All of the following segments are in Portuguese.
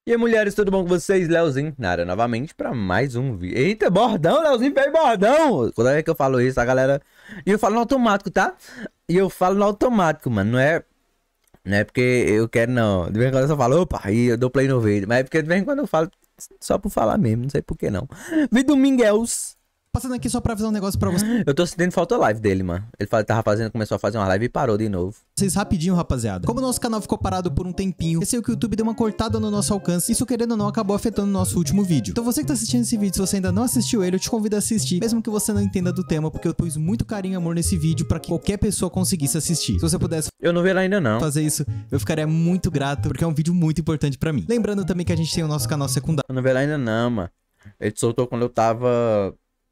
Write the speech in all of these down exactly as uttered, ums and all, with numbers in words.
E aí, mulheres, tudo bom com vocês? Leozinho na área novamente pra mais um vídeo. Eita, bordão, Leozinho fez bordão! Toda vez que eu falo isso, a galera... E eu falo no automático, tá? E eu falo no automático, mano. Não é... Não é porque eu quero, não. De vez em quando eu só falo, opa, aí eu dou play no vídeo. Mas é porque de vez em quando eu falo só por falar mesmo. Não sei por que não. Vídeo do Miguels. Passando aqui só pra avisar um negócio pra vocês. Eu tô sentindo falta a live dele, mano. Ele tava fazendo, começou a fazer uma live e parou de novo. Vocês rapidinho, rapaziada. Como o nosso canal ficou parado por um tempinho, esse é o que o YouTube deu uma cortada no nosso alcance. Isso, querendo ou não, acabou afetando o nosso último vídeo. Então você que tá assistindo esse vídeo, se você ainda não assistiu ele, eu te convido a assistir, mesmo que você não entenda do tema, porque eu pus muito carinho e amor nesse vídeo pra que qualquer pessoa conseguisse assistir. Se você pudesse Eu não vi ele ainda não. fazer isso, eu ficaria muito grato, porque é um vídeo muito importante pra mim. Lembrando também que a gente tem o nosso canal secundário. Eu não vi ele ainda não, mano. Ele soltou quando eu tava...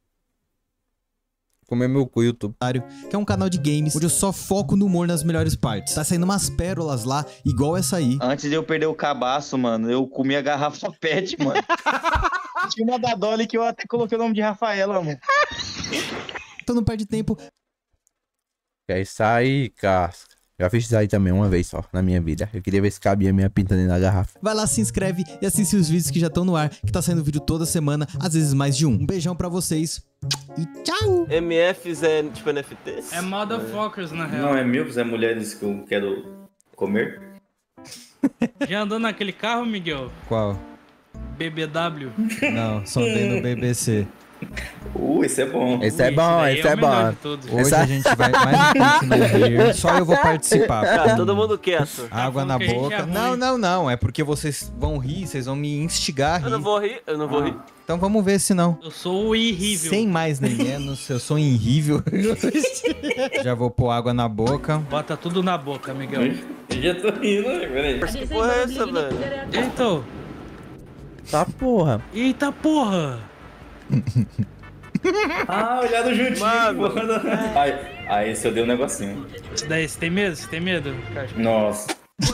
Comer meu cu, YouTube. Que é um canal de games, onde eu só foco no humor nas melhores partes. Tá saindo umas pérolas lá, igual essa aí. Antes de eu perder o cabaço, mano, eu comi a garrafa pet, mano. Tinha uma da Dolly que eu até coloquei o nome de Rafaela, mano. Então não perde tempo. É isso aí, casca. Já fiz isso aí também uma vez só na minha vida. Eu queria ver se cabia a minha pinta dentro da garrafa. Vai lá, se inscreve e assiste os vídeos que já estão no ar, que tá saindo vídeo toda semana, às vezes mais de um. Um beijão pra vocês e tchau! M Fs é tipo N F Ts? É motherfuckers, na real. Não, é milfs, é mulheres que eu quero comer. Já andou naquele carro, Miguel? Qual? B B W? Não, só andei no B B C. Uh, esse é bom. Esse é bom, daí esse é é o melhor bom. de todos. Hoje Essa- a gente vai mais um pouco no rir. Só eu vou participar. Tá, todo mundo quieto. Água na falando que a gente boca. é ruim. Não, não, não. É porque vocês vão rir, vocês vão me instigar a Eu não rir. vou rir, eu não vou rir. Então vamos ver se não. Eu sou o irrível. Sem mais nem menos, eu sou irrível. Já vou pôr água na boca. Bota tudo na boca, Miguel. Eu já tô rindo, né? Peraí. Que porra é essa, velho? Eita, Tá porra. eita porra. Ah, olhado juntinho. Mano. porra. Aí, aí, esse eu dei um negocinho. Isso daí, você tem medo? Você tem medo? Nossa.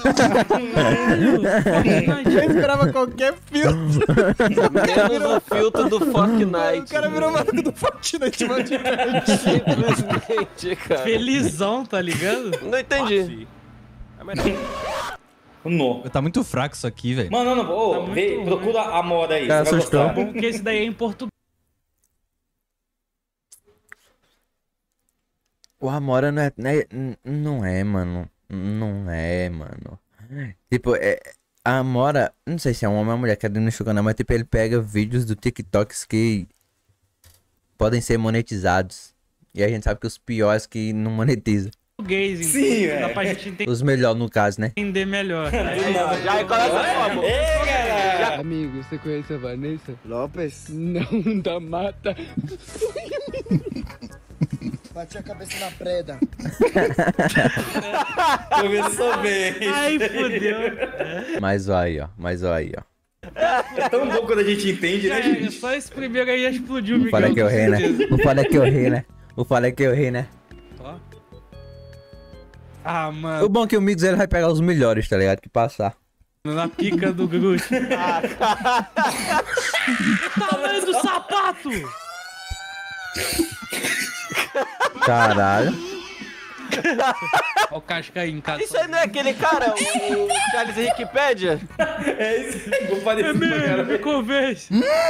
Eu esperava qualquer filtro. Menos o filtro do Fortnite. O cara virou maluco do Fortnite. Simplesmente, cara. Felizão, tá ligado? Não entendi. No. Tá muito fraco isso aqui, velho. Mano, não, ô, Tá muito vê, ruim. procura a moda aí. Cara, você vai assustou. gostar. Porque esse daí é em português. O Amora não é, não é... Não é, mano. Não é, mano. Tipo, é... A Amora... Não sei se é um homem ou uma mulher que é no canal, mas tipo, ele pega vídeos do TikToks que... Podem ser monetizados. E a gente sabe que os piores que não monetizam. Português, Sim, então dá velho. pra gente Os melhores, no caso, né? entender melhor. Aí, ó, já começa como? Ei, galera! Amigo, você conhece a Vanessa Lopes? Não, da mata. Bati a cabeça na preda. Começou bem. Ai, fodeu. Mas ó aí, ó. Mas ó aí, ó. É tão bom quando a gente entende, Já né, é, gente? só esse primeiro aí já explodiu o Não Miguel. falei que eu com ri, né? certeza. Não falei que eu ri, né? Não falei que eu ri, né? Ó. Ah, O mano, bom é que o Mix ele vai pegar os melhores, tá ligado? Que passar. na pica do Groot. Tamanho do sapato! Caralho. Ó o Cascaim, cara. Isso aí não é aquele cara, o Charles Wikipedia? É isso aí, vou parecer É pra mesmo, caralho. me convence.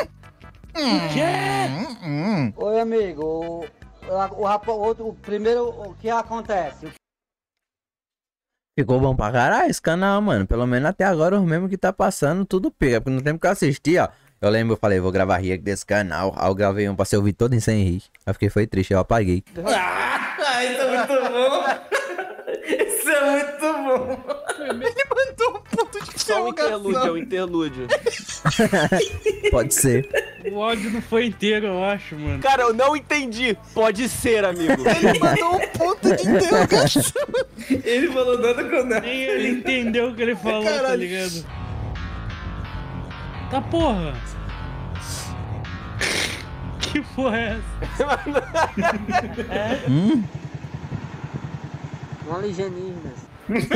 Oi, amigo. O, o, rapa- outro, o primeiro, o que acontece? Ficou bom pra caralho esse canal, mano. Pelo menos até agora os mesmos que tá passando, tudo pega. Porque no tempo que eu assisti, ó. Eu lembro, eu falei, vou gravar react desse canal. Aí eu gravei um, passei o vídeo todo em sem rir. Aí fiquei, foi triste, eu apaguei. Ah, isso é muito bom. Isso é muito bom. Ele mandou um ponto de Só o interlúdio, é o interlúdio. Pode ser. O ódio não foi inteiro, eu acho, mano. Cara, eu não entendi. Pode ser, amigo. Ele mandou um ponto de interrogação. Ele falou nada com nada. Nem ele entendeu o que ele falou, tá Caralho. ligado? Tá porra. Que porra é essa? Hum? Alienígenas.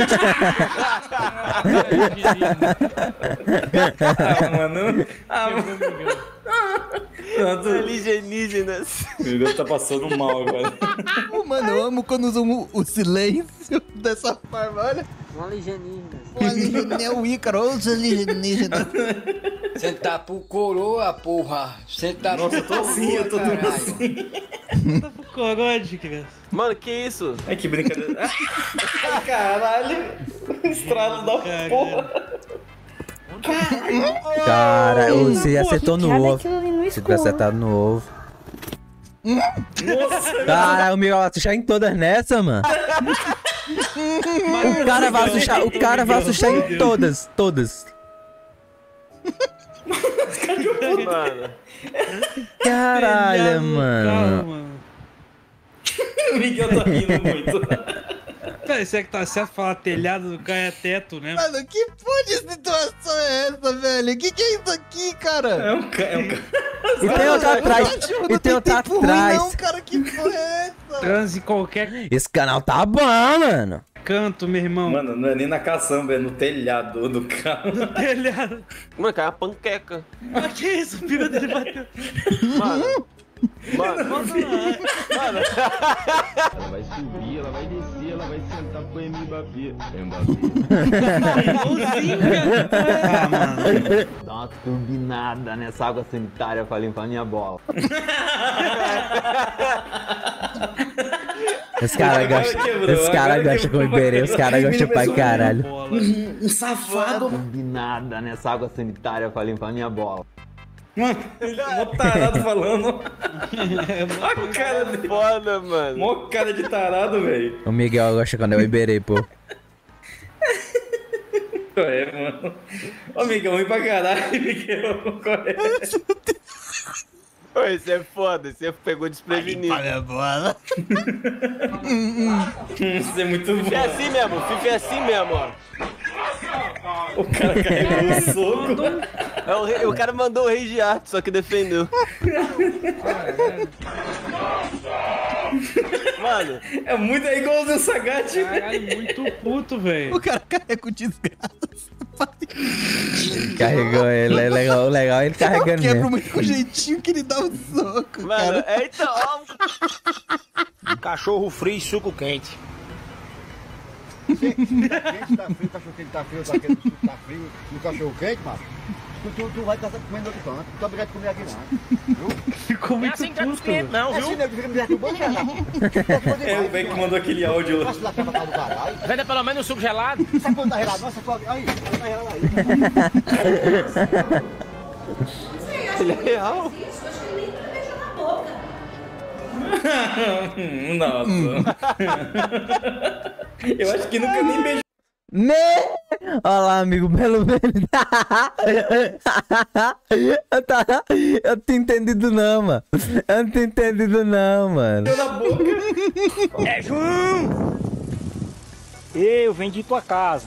Ah, mano. Ah, mano. Pronto. Alienígenas. O Miguel tá passando mal agora. Mano, eu amo quando usam o, o silêncio dessa forma, olha. Alienígenas. O alienígena é o Ícaro, os alienígenas. Sentar pro coroa, porra. Sentar Nossa, eu tô assim, eu tô tudo assim. Tá pro corode, criança. Mano, que isso? Ai, que brincadeira. Ai, caralho. Estrado da porra. Cara, você acertou no ovo. Aquilo ali no Se escuro. tivesse acertado no ovo. Nossa, Cara, o Miguel vai assustar em todas nessa, mano. O cara vai assustar, o cara vai assustar em todas, todas. Mano. Caralho, Telhado do mano. carro, mano. o Miguel tá rindo muito. Peraí, será que tá certo falar telhado do carro é teto, né? Mano, que porra de situação é essa, velho? Que que é isso aqui, cara? É um cara. É um cara. E tem outra atrás. E tem outra tempo ruim, não, atrás. cara, que porra é essa? Transe em qualquer Esse canal tá bom, mano. canto, meu irmão. Mano, não é nem na caçamba, é no telhado do carro. Telhado. Mano, caiu uma panqueca. Mas que isso? O pico dele bateu. Mano. Mano. Volta lá. Mano. Ela vai subir, ela vai descer, ela vai sentar pro Mbappé. Mbappé. Igualzinho, cara. Ah, mano. Dá uma turbinada nessa água sanitária pra limpar minha bola. Esse cara gosta, esse cara gosta com Iberê, os caras gostam pra caralho. Um safado. Turbinada nessa água sanitária pra limpar minha bola. Mano, mó tarado falando. Olha o cara dele. Foda, mano. Mó cara de tarado, velho. O Miguel gosta quando é o Iberê, pô. É, mano. Ô, Miguel, ruim pra caralho, Miguel. Correto. Ô, esse é foda, esse pegou desprevenido. Olha a bola. Isso é muito bom. Fifa é assim mesmo, Fifa é assim mesmo, ó. O cara carregou o soco. É, o, rei- o cara mandou o rei de arte, só que defendeu. Mano, É muito é igualzinho o Sagat. Caralho, muito puto, velho. O cara carrega o desgraça. Carregou ele, é legal, o legal é ele carregando Quebra mesmo. muito com o jeitinho que ele dá o soco, mano, cara. é então, ó. Cachorro frio e suco quente. Quente, tá frio, cachorro quente tá frio, tá quente, tá frio no cachorro quente, macho. Tu, tu, tu vai estar comendo outro canto, tu tá obrigado a comer aqui não. Ficou muito assim que tá com os puto, clientes, velho. não, É assim, viu? nego, fica me deixando no banco, cara. É o velho que mandou aquele áudio lá. Posso lá pra cá do caralho? Venda pelo menos um suco gelado. Sabe quando tá gelado? Nossa, pode... Aí, tá gelado aí. Ele é real. Hum, Nossa. Eu acho que nunca nem beijou. Me... Olha lá, amigo, pelo menos. eu, tá... eu tô entendido não, mano. Eu não tô entendido não, mano. na boca. É João! Eu vendi tua casa.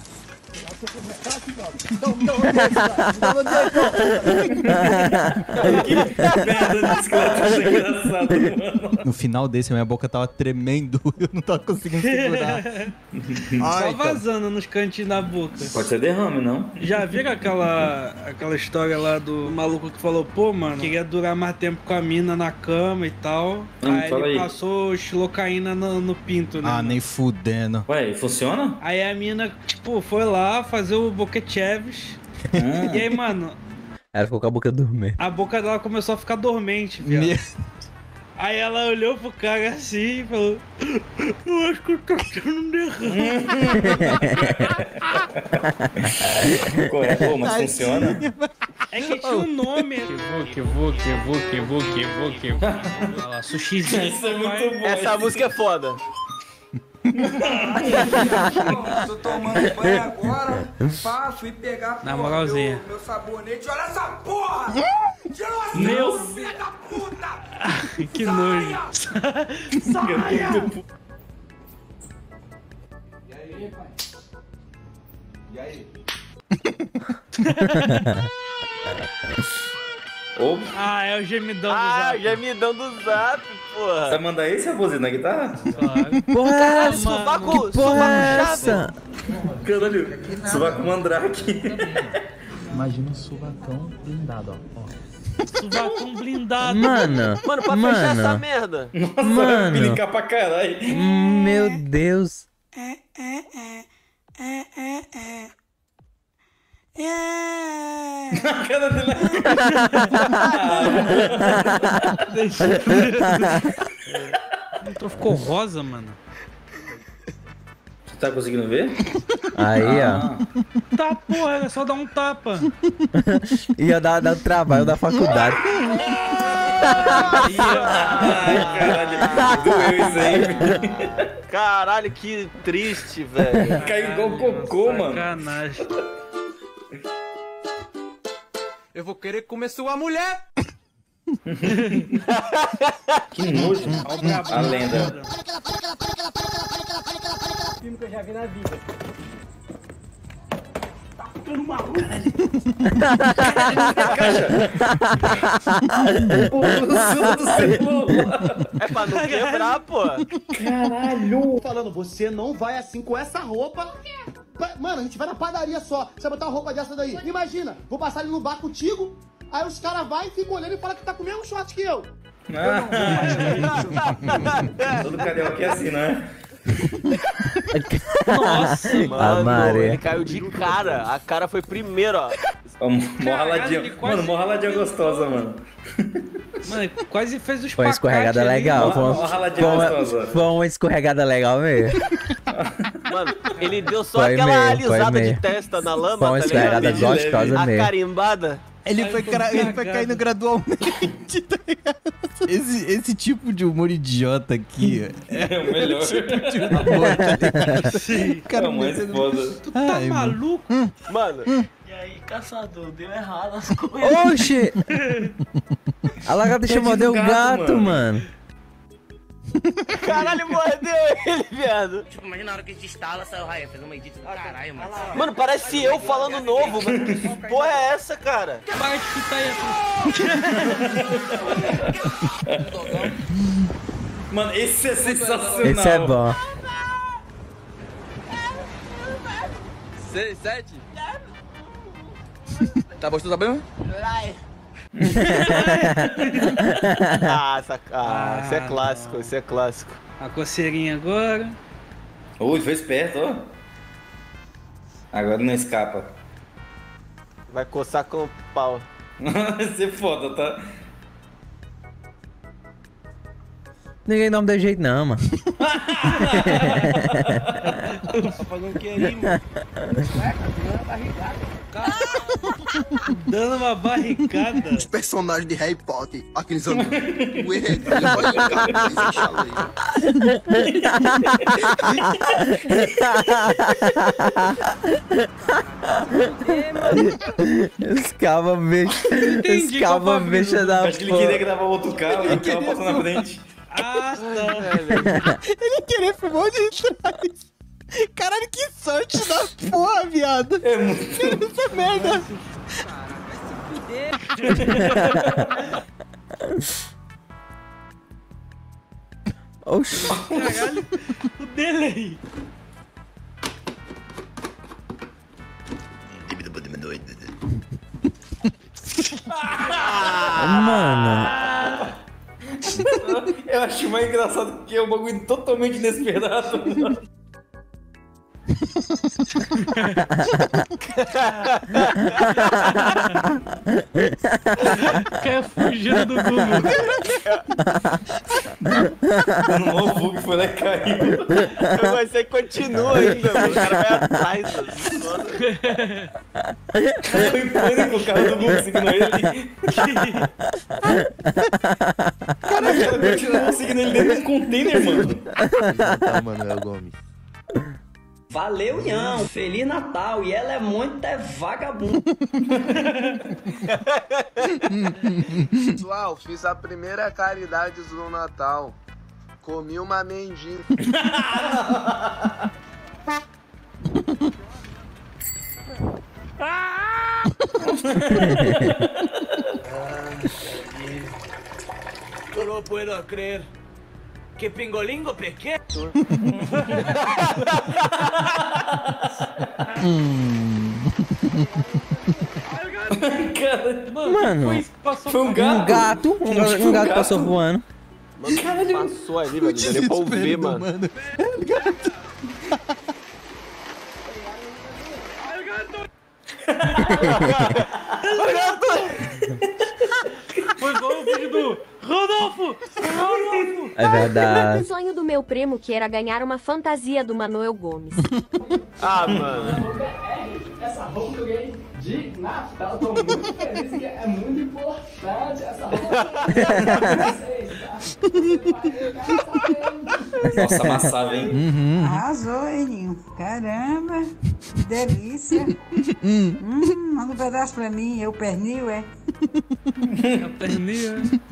Que merda de bicicleta, isso é engraçado, mano. No final desse, minha boca tava tremendo. Eu não tava conseguindo segurar. Só vazando nos cantinhos da boca. Pode ser derrame, não? Já viram aquela, aquela história lá do maluco que falou, pô, mano, queria durar mais tempo com a mina na cama e tal. Hum, aí fala ele aí. passou xilocaína no, no pinto, né? Ah, mano? nem fudendo. Ué, e funciona? Aí a mina, tipo, foi lá fazer o Boquecheves. Ah. E aí, mano, Ela ficou com a boca dormente. a boca dela começou a ficar dormente, viado. Me- Aí ela olhou pro cara assim e falou: eu acho que eu tô tendo um derrame. Correto, pô, mas funciona? É que tinha um nome. Que vou, que vou, que vou, que vou, que vou, que vou. Olha lá, sushizinho. Isso é muito bom. Essa música é foda. Tô tomando banho agora, pá, fui pegar Na porra, moralzinha. meu, meu sabonete. Olha essa porra! Tira essa Meu- filha da puta! Que nojo. Saia! Opa, Ah, é o gemidão do Ah, Zap. gemidão do zap, porra. vai mandar esse, Raposinho, na guitarra? Claro. Porra é essa? Sovaco, Que porra é sovaco chave. essa? Caralho, sovaco mandrake. Imagina um sovacão blindado, ó. Suvacão blindado. Mano, Mano, pra fechar essa mano, merda. Nossa, Mano. vai pinicar pra caralho. meu Deus. A cara dele. O ficou rosa, mano. Você tá conseguindo ver? Aí, Ah. ó. Tá, porra, é só dar um tapa. Ia dar, dar trabalho da faculdade. Ai, caralho. Doeu isso aí. Caralho, que triste, velho. Caiu igual cocô, mano. Sacanagem. Eu vou querer comer sua mulher. Que nojo. A lenda. Filme que eu já vi na vida. É pra não quebrar, pô. Caralho! Falando, você não vai assim com essa roupa. Pa- Mano, a gente vai na padaria só. Você vai botar uma roupa dessa daí. Imagina, vou passar ali no bar contigo. Aí os caras vão e ficam olhando e falam que tá com o mesmo short que eu. Todo carioca é assim, né? Nossa, mano, Maria. ele caiu de cara. A cara foi primeiro, ó. Mó raladinha. Mano, mó raladinha gostosa, mano. Mano, quase fez os Foi uma escorregada ali. legal. Foi Ó, uma, ó, raladinha foi uma- gostosa. foi uma escorregada legal mesmo. Mano, ele deu só Foi aquela meio, foi alisada meio. de testa na lama, Foi uma tá escorregada ligado? gostosa A mesmo. carimbada. Ele foi, cra- ele foi caindo gradualmente, tá ligado? Esse, esse tipo de humor idiota aqui É o melhor. de humor, tá ligado? Sim. É o mais foda. Tu tá Ai, maluco? Mano, É. E aí, caçador, deu errado as coisas. Oxi! A lagarta mordeu o gato, gato, mano. mano. caralho, mordeu ele, viado. Tipo, imagina na hora que a gente instala, saiu raia, fez uma edita do caralho, mano. Mano, parece eu falando novo, mano. Que porra é essa, cara? Para de chutar aí, Mano, esse é sensacional. Esse é bom. Seis, sete. Tá gostoso mesmo? Ah, essa, ah, isso é clássico, isso é clássico. A coceirinha agora. Ui, foi esperto, ó. Agora não escapa. Vai coçar com o pau. Vai ser foda, tá? Ninguém não me dá jeito não, mano. Tá fazendo o que aí, mano? Dando uma barricada. Os personagens de Harry Potter, aqueles anos. O enredo, Escava bicha. Entendi qual Escava foi a bicha da Acho que ele queria gravar outro carro e o carro passou na frente. Ah, tá. Ele queria filmar de trás. Caralho, que sorte da porra, viado. É muito. Essa merda. Oxi. Caralho, o delay. Mano. Eu acho mais engraçado que é um bagulho totalmente inesperado. Quer fugir do Google. O bug foi lá e caiu. Mas aí continua ainda, mano. O cara vai atrás. Foi em pânico o carro do bug seguindo ele. Cara, o cara continua seguindo ele dentro de um container, mano. Tá, Manuel Gomes. Valeu, Ian. Feliz Natal. E ela é muito é vagabundo. Pessoal, fiz a primeira caridade do Natal. Comi uma mendiga. Eu não puedo creer. Que pingolingo pequeno. Mano, foi um gato. Um gato, um, Acho que foi um um gato gato. passou voando. Mano, passou ali, velho. Não deu nem pra ouvir, mano. Foi igual o vídeo do Rodolfo! Rodolfo! É verdade. O sonho do meu primo que era ganhar uma fantasia do Manuel Gomes. Ah, mano. Essa roupa que eu ganhei de Natal, tô muito feliz que é muito importante essa roupa. Nossa, amassava, hein? Uhum. Arrasou, Elinho. Caramba, que delícia. hum, manda um pedaço pra mim, eu pernil, é? É o pernil, é?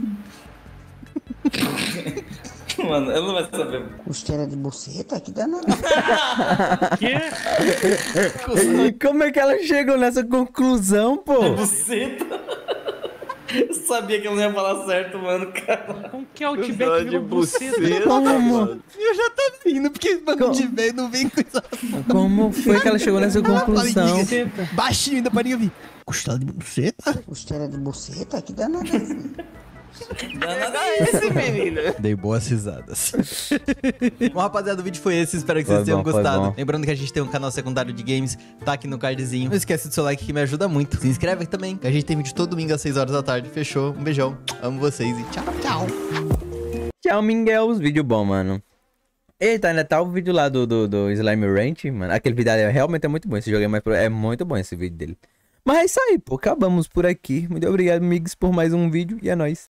Mano, eu não vou saber. Costela de buceta? Que danado. Quê? Como é que ela chegou nessa conclusão, pô? Buceta? Eu sabia que eu não ia falar certo, mano, cara. Como que é o Tibete virou buceta? Como? Eu já tô vindo, porque mano de velho não vem com isso. Como foi que ela chegou nessa conclusão? Baixinho ainda pra ninguém ouvir. Costela de buceta? Costela de buceta? Que danado. Danada é esse, menino. Dei boas risadas. Bom, rapaziada, o vídeo foi esse. Espero que Foi vocês tenham bom, foi gostado. bom. Lembrando que a gente tem um canal secundário de games. Tá aqui no cardzinho. Não esquece do seu like que me ajuda muito. Se inscreve também, que a gente tem vídeo todo domingo às seis horas da tarde. Fechou? Um beijão. Amo vocês e tchau, tchau. Tchau, Mingels. Vídeo bom, mano. Eita, ainda tá o vídeo lá do, do, do Slime Ranch, mano. Aquele vídeo é, realmente é muito bom. Esse jogo é, mais pro... é muito bom esse vídeo dele. Mas é isso aí, pô. Acabamos por aqui. Muito obrigado, amigos, por mais um vídeo. E é nóis.